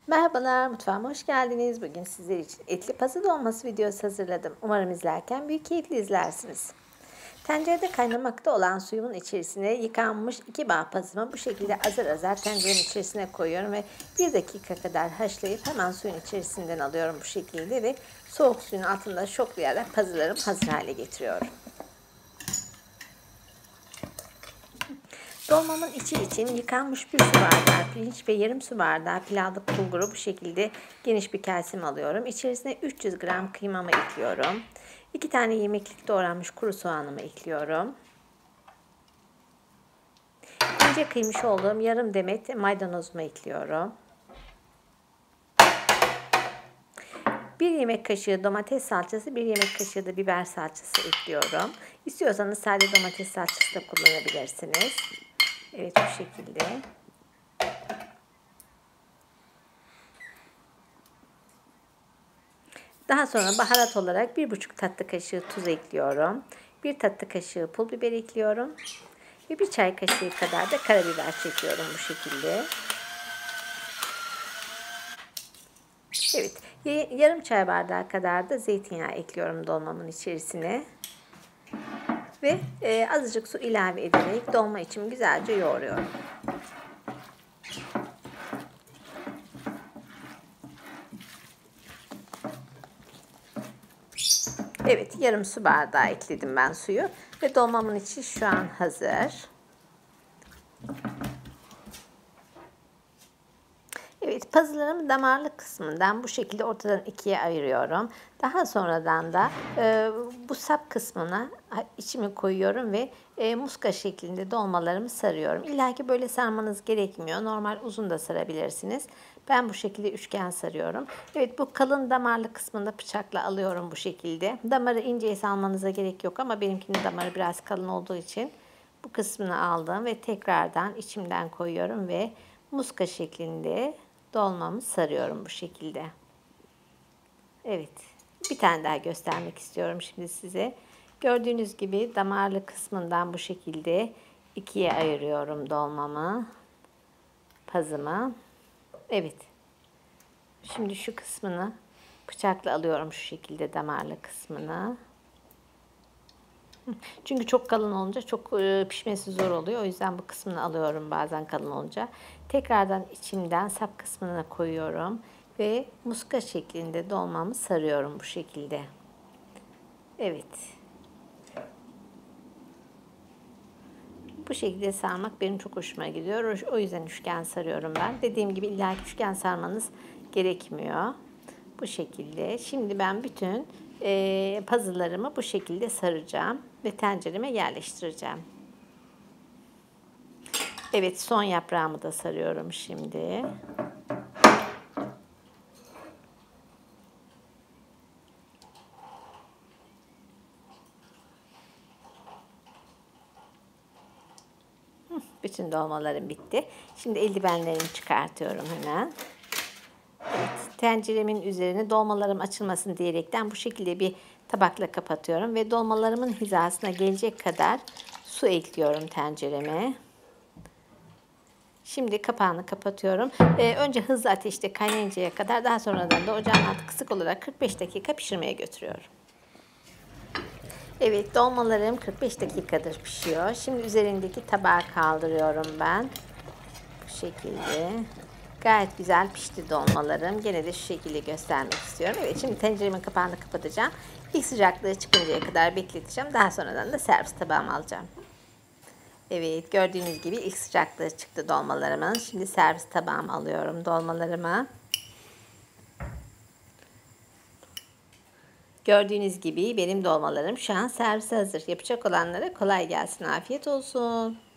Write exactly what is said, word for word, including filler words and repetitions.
Merhabalar, mutfağıma hoş geldiniz. Bugün sizler için etli pazı dolması videosu hazırladım. Umarım izlerken büyük keyifle izlersiniz. Tencerede kaynamakta olan suyumun içerisine yıkanmış iki bağ pazımı bu şekilde azar azar tencerenin içerisine koyuyorum ve bir dakika kadar haşlayıp hemen suyun içerisinden alıyorum bu şekilde ve soğuk suyun altında şoklayarak pazılarımı hazır hale getiriyorum. Dolmamın içi için yıkanmış bir su bardağı pirinç ve yarım su bardağı pilavlık bulguru bu şekilde geniş bir kasem alıyorum. İçerisine üç yüz gram kıymamı ekliyorum. iki tane yemeklik doğranmış kuru soğanımı ekliyorum. İnce kıymış olduğum yarım demet maydanozumu ekliyorum. bir yemek kaşığı domates salçası, bir yemek kaşığı da biber salçası ekliyorum. İstiyorsanız sade domates salçası da kullanabilirsiniz. Evet, bu şekilde. Daha sonra baharat olarak bir buçuk tatlı kaşığı tuz ekliyorum. bir tatlı kaşığı pul biber ekliyorum. Ve bir çay kaşığı kadar da karabiber çekiyorum bu şekilde. Evet, yarım çay bardağı kadar da zeytinyağı ekliyorum dolmamın içerisine. Ve e, azıcık su ilave ederek dolma için güzelce yoğuruyorum. Evet, yarım su bardağı ekledim ben suyu ve dolmamın içi şu an hazır. Evet, pazılarımı damarlı kısmından bu şekilde ortadan ikiye ayırıyorum. Daha sonradan da e, bu sap kısmına içimi koyuyorum ve e, muska şeklinde dolmalarımı sarıyorum. İlla ki böyle sarmanız gerekmiyor. Normal uzun da sarabilirsiniz. Ben bu şekilde üçgen sarıyorum. Evet, bu kalın damarlı kısmını bıçakla alıyorum bu şekilde. Damarı ince salmanıza gerek yok ama benimkinin damarı biraz kalın olduğu için bu kısmını aldım ve tekrardan içimden koyuyorum ve muska şeklinde dolmamı sarıyorum bu şekilde. Evet. Bir tane daha göstermek istiyorum şimdi size. Gördüğünüz gibi damarlı kısmından bu şekilde ikiye ayırıyorum dolmamı, pazımı. Evet. Şimdi şu kısmını bıçakla alıyorum şu şekilde damarlı kısmını. Çünkü çok kalın olunca çok pişmesi zor oluyor. O yüzden bu kısmını alıyorum bazen kalın olunca. Tekrardan içimden sap kısmına koyuyorum. Ve muska şeklinde dolmamı sarıyorum bu şekilde. Evet. Bu şekilde sarmak benim çok hoşuma gidiyor. O yüzden üçgen sarıyorum ben. Dediğim gibi illa üçgen sarmanız gerekmiyor. Bu şekilde. Şimdi ben bütün e, puzzle'larımı bu şekilde saracağım ve tencereme yerleştireceğim. Evet, son yaprağımı da sarıyorum şimdi. Bütün dolmalarım bitti. Şimdi eldivenlerimi çıkartıyorum hemen. Evet, tenceremin üzerine dolmalarım açılmasın diyerekten bu şekilde bir tabakla kapatıyorum ve dolmalarımın hizasına gelecek kadar su ekliyorum tencereme. Şimdi kapağını kapatıyorum. Ee, önce hızlı ateşte kaynayıncaya kadar, daha sonradan da ocağın altı kısık olarak kırk beş dakika pişirmeye götürüyorum. Evet, dolmalarım kırk beş dakikadır pişiyor. Şimdi üzerindeki tabağı kaldırıyorum ben. Bu şekilde. Gayet güzel pişti dolmalarım. Gene de şu şekilde göstermek istiyorum. Evet, şimdi tenceremin kapağını kapatacağım. İlk sıcaklığı çıkıncaya kadar bekleteceğim. Daha sonradan da servis tabağıma alacağım. Evet, gördüğünüz gibi ilk sıcaklığı çıktı dolmalarımın. Şimdi servis tabağıma alıyorum dolmalarımı. Gördüğünüz gibi benim dolmalarım şu an servise hazır. Yapacak olanlara kolay gelsin, afiyet olsun.